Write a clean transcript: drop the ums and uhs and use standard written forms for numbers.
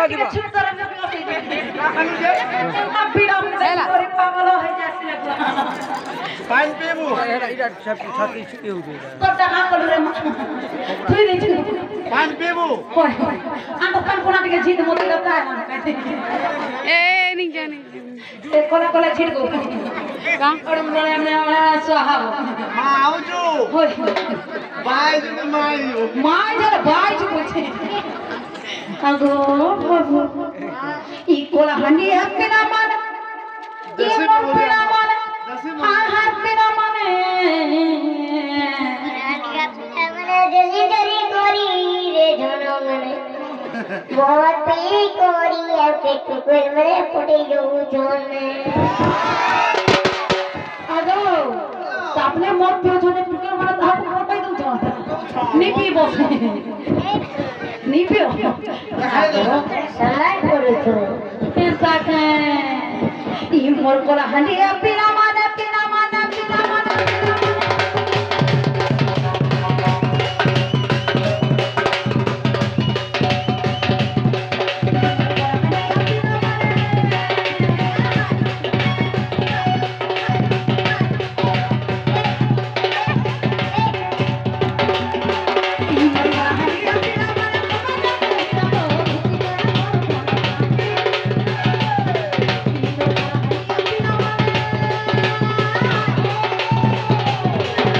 ଟିକେ ଚୁପ କର ପିଡା କରି ପାଗଳ ହେଇ ଯାଇଥିଲେ ପାଣି ପିଇବୁ ଏଇଟା ଛାତି ଛୁଟି ହଉଛି তোরটা কাম করু রে তুই দিছি ପାଣି ପିଇବୁ কই আম দোকান কোনা দিকে জিত মতে দাও তাই এ নিকে এ কোলা কোলা ছিড় গো কা ওর মনে মনে সোহাব মা আউচু হই বাই যদি মাইও মাই যারা বাইজ কইছে আগো বাবু ই কোলা হান্ডি হাতে না মানে ই মতে না মানে হা হাতে না মানে जल्दी जल्दी कोरी रे झोनो मने बहुत पी कोरी है पेट कुकुर मने फुटे जो झोने आदो आपने मत पियो झोने कुकुर मने ताप मोटाई दो झोन नी पीबो नी पियो सलाह करो तो ऐसा है ई मोर कोला हंडिया पीना